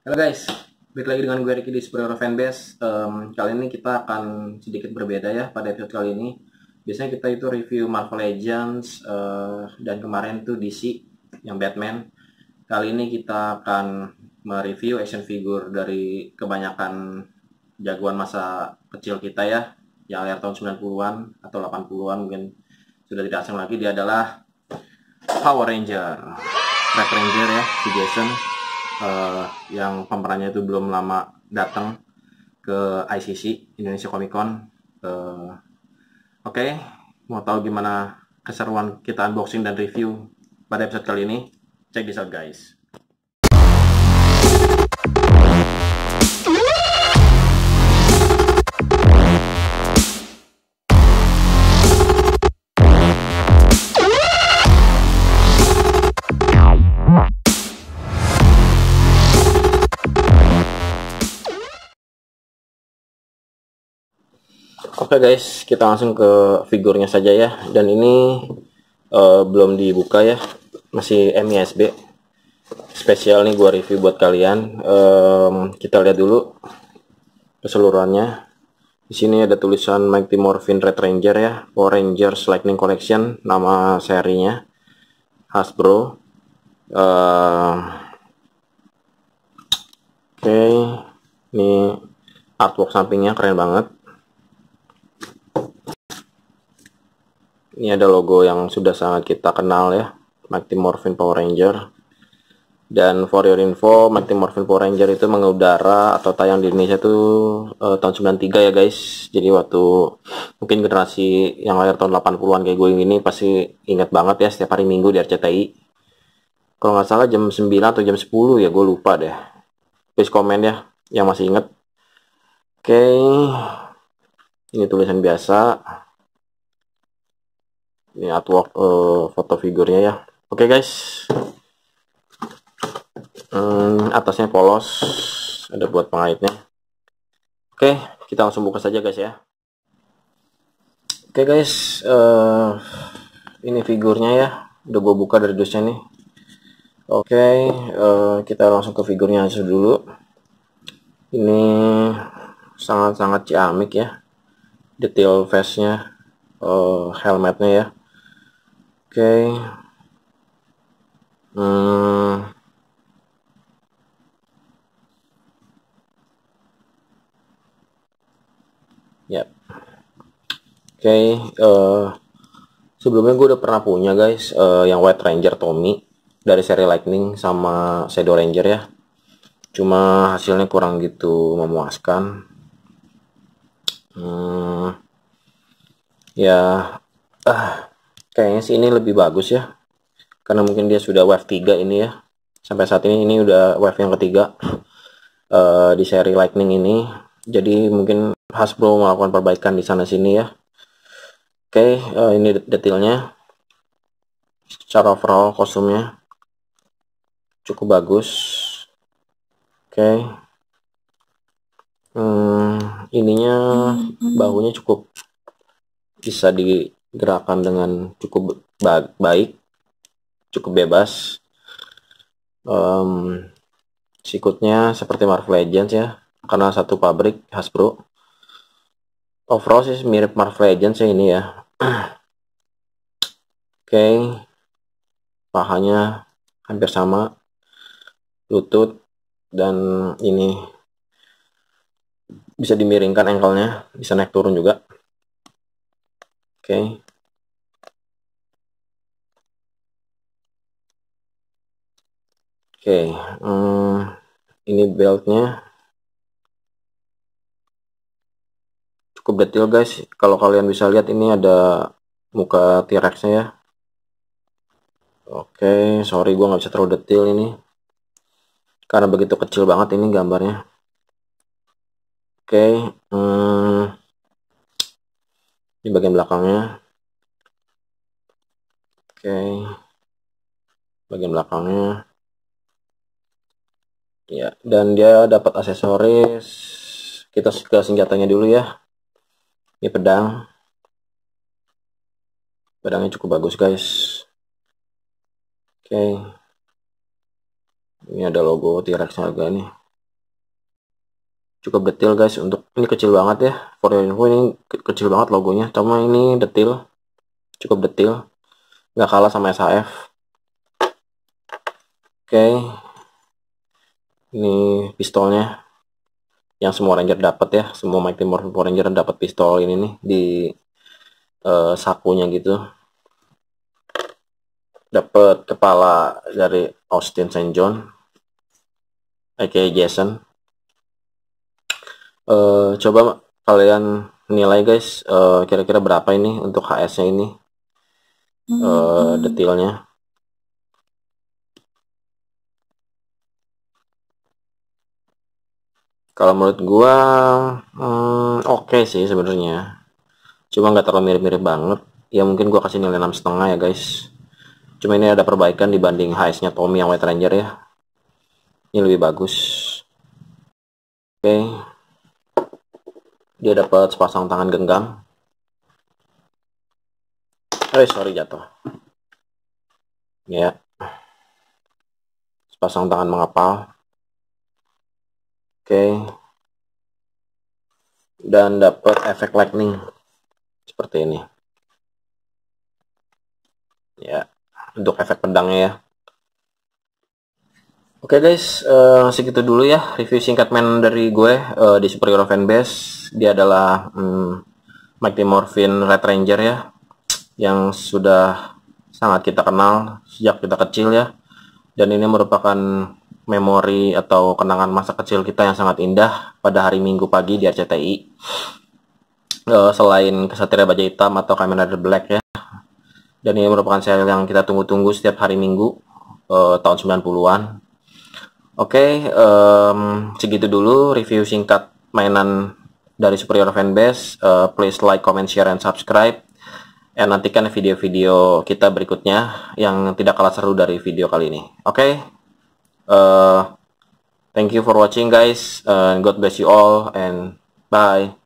Halo guys, balik lagi dengan gue Ricky di Superhero Fanbase. Kali ini kita akan sedikit berbeda ya pada episode kali ini. Biasanya kita itu review Marvel Legends dan kemarin tuh DC yang Batman. Kali ini kita akan mereview action figure dari kebanyakan jagoan masa kecil kita ya, yang lahir tahun 90-an atau 80-an mungkin sudah tidak asing lagi. Dia adalah Power Ranger, Red Ranger ya, si Jason. Yang pemerannya itu belum lama datang ke ICC Indonesia Comic Con. Oke, mau tahu gimana keseruan kita unboxing dan review pada episode kali ini? Check this out guys. Oke guys, kita langsung ke figurnya saja ya. Dan ini belum dibuka ya, masih MISB. Spesial nih gua review buat kalian. Kita lihat dulu keseluruhannya. Di sini ada tulisan Mighty Morphin Red Ranger ya, Power Rangers Lightning Collection, nama serinya Hasbro. Oke, ini artwork sampingnya keren banget. Ini ada logo yang sudah sangat kita kenal ya, Mighty Morphin Power Ranger. Dan for your info, Mighty Morphin Power Ranger itu mengudara atau tayang di Indonesia itu tahun 93 ya guys. Jadi waktu mungkin generasi yang lahir tahun 80-an kayak gue ini pasti ingat banget ya, setiap hari Minggu di RCTI. Kalau nggak salah jam 9 atau jam 10 ya, gue lupa deh. Please komen ya yang masih ingat. Oke, ini tulisan biasa. Ini artwork foto figurnya ya. Oke guys, atasnya polos, ada buat pengaitnya. Oke, kita langsung buka saja guys ya. Oke guys, ini figurnya ya, udah gue buka dari dusnya nih. Oke, kita langsung ke figurnya aja dulu. Ini sangat-sangat ciamik ya, detail face-nya, helmetnya ya. Oke, ya. Oke, sebelumnya gue udah pernah punya guys, yang White Ranger Tommy dari seri Lightning sama Shadow Ranger ya. Cuma hasilnya kurang gitu memuaskan. Ya, kayaknya sih ini lebih bagus ya, karena mungkin dia sudah wave 3 ini ya. Sampai saat ini udah wave yang ketiga di seri Lightning ini. Jadi mungkin Hasbro melakukan perbaikan di sana sini ya. Oke, ini detailnya. Secara overall kostumnya cukup bagus. Oke, ininya bahunya cukup bisa digerakkan dengan cukup baik, cukup bebas. Sikutnya seperti Marvel Legends ya, karena satu pabrik Hasbro. Overall sih mirip Marvel Legends ya ini ya. Oke, pahanya hampir sama, lutut, dan ini bisa dimiringkan ankle-nya, bisa naik turun juga. Oke. Oke, ini beltnya cukup detail guys. Kalau kalian bisa lihat ini ada muka T-Rex-nya ya. Oke, sorry gue nggak bisa terlalu detail ini, karena begitu kecil banget ini gambarnya. Oke, ini bagian belakangnya. Oke, bagian belakangnya. Ya, dan dia dapat aksesoris. Kita ke senjatanya dulu ya. Ini pedang. Pedangnya cukup bagus guys. Oke. Ini ada logo T-Rex juga nih. cukup detail guys. Untuk ini kecil banget ya, for your info ini kecil banget logonya, cuma ini detail, cukup detail, nggak kalah sama SHF. Oke, ini pistolnya yang semua ranger dapat ya, semua Mighty Morphin Power Ranger dapat pistol ini nih di sakunya gitu. Dapat kepala dari Austin St. John, aka Jason. Coba kalian nilai guys, kira-kira berapa ini untuk HS-nya ini, detailnya. Kalau menurut gua oke sih sebenarnya, cuma nggak terlalu mirip-mirip banget ya. Mungkin gua kasih nilai 6,5 ya guys. Cuma ini ada perbaikan dibanding HS-nya Tommy yang White Ranger ya, ini lebih bagus. Oke, dia dapat sepasang tangan genggam. Sorry jatuh ya, sepasang tangan mengepal. Oke, dan dapat efek lightning seperti ini ya, untuk efek pedangnya ya. Oke guys, segitu dulu ya review singkat main dari gue di Super Hero Fanbase. Dia adalah Mighty Morphin Red Ranger ya, yang sudah sangat kita kenal sejak kita kecil ya. Dan ini merupakan memori atau kenangan masa kecil kita yang sangat indah pada hari Minggu pagi di RCTI. Selain Kesatria Baja Hitam atau Kamen Rider Black ya. Dan ini merupakan serial yang kita tunggu-tunggu setiap hari Minggu tahun 90-an. Oke, segitu dulu review singkat mainan dari Super Hero Fanbase. Please like, comment, share, and subscribe. Dan nantikan video-video kita berikutnya yang tidak kalah seru dari video kali ini. Oke, thank you for watching guys. God bless you all and bye.